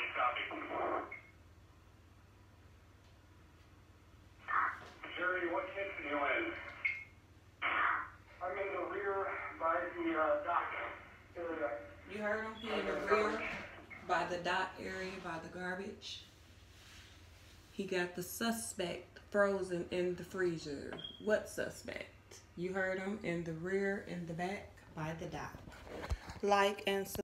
Jerry, what kitchen you in? I'm in the rear by the dock area. You heard him? He in the rear by the dock area, by the garbage. He got the suspect frozen in the freezer. What suspect? You heard him in the rear, in the back, by the dock. Like and subscribe.